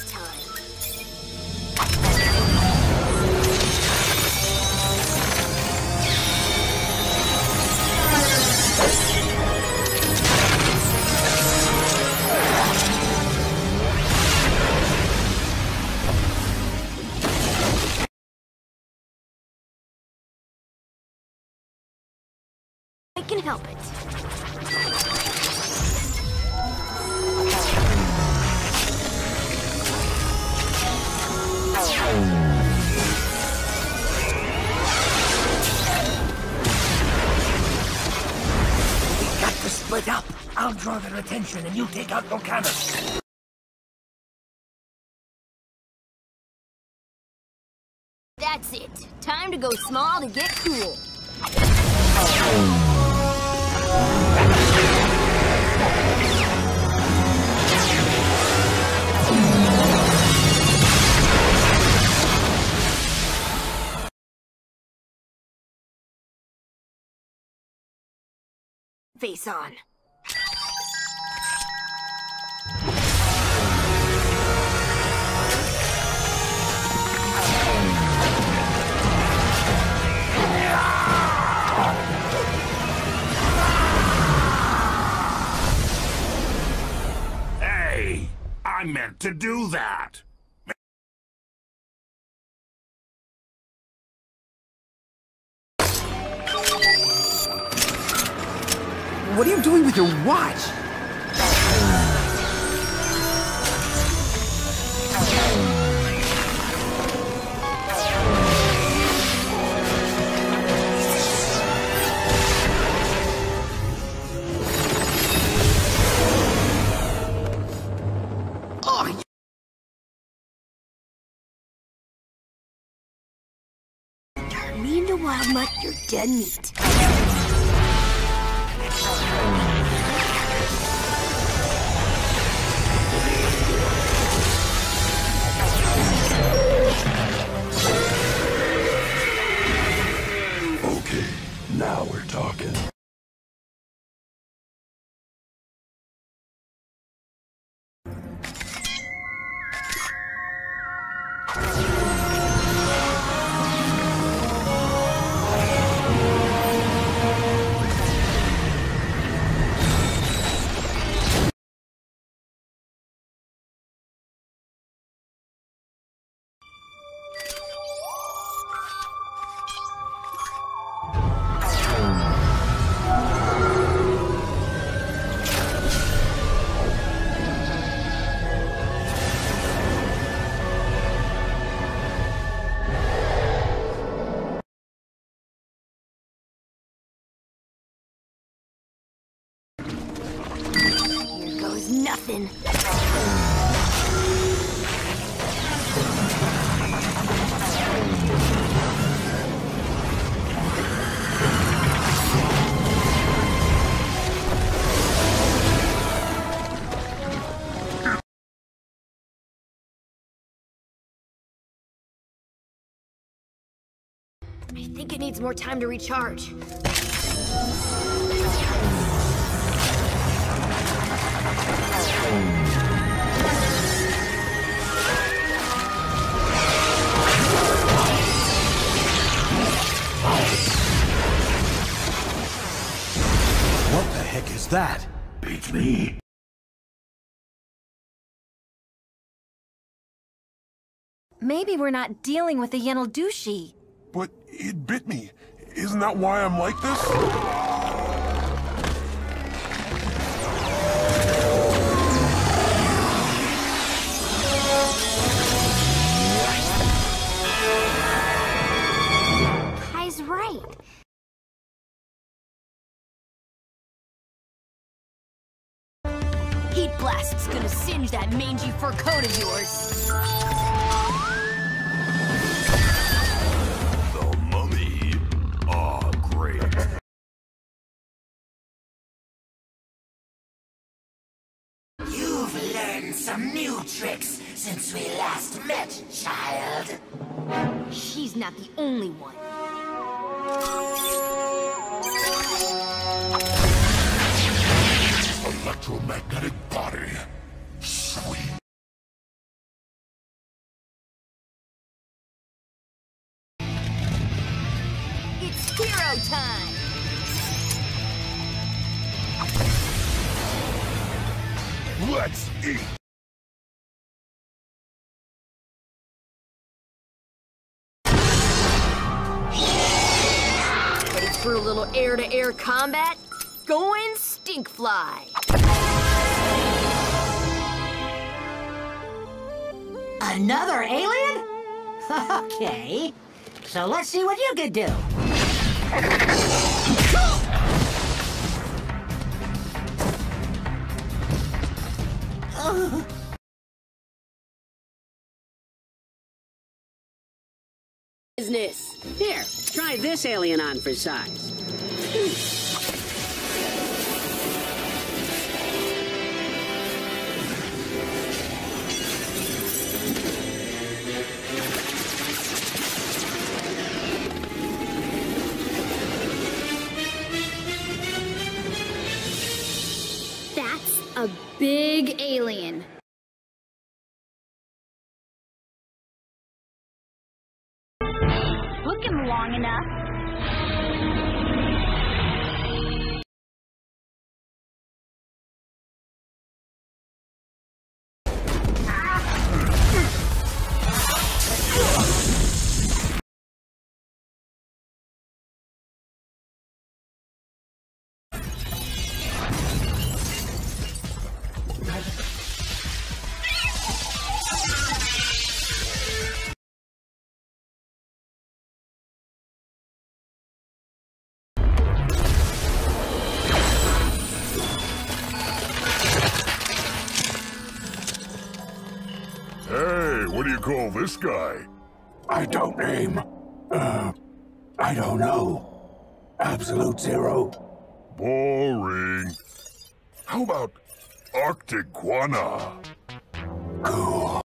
this time. I can help it. We got to split up. I'll draw their attention and you take out Volcanus. That's it. Time to go small to get cool. Face on. Hey, I meant to do that. What are you doing with your watch? Oh, Turn me into wild mutt, you're dead meat. Okay, now we're talking. Here goes nothing. I think it needs more time to recharge. what the heck is that? Beats me. Maybe we're not dealing with the Yenaldushi. But it bit me. Isn't that why I'm like this? Kai's right. Heat blast's gonna singe that mangy fur coat of yours. The mummy. Ah, great. You've learned some new tricks since we last met, child. She's not the only one. Electromagnetic body. Sweet. hog time! Let's eat! Ready for a little air-to-air combat? Going Stinkfly! Another alien? Okay, so let's see what you can do. Business. Here, try this alien on for size. That's a big alien. Took him long enough. Hey, what do you call this guy? I don't name. I don't know. Absolute Zero. Boring. How about Arctic Guana? Cool.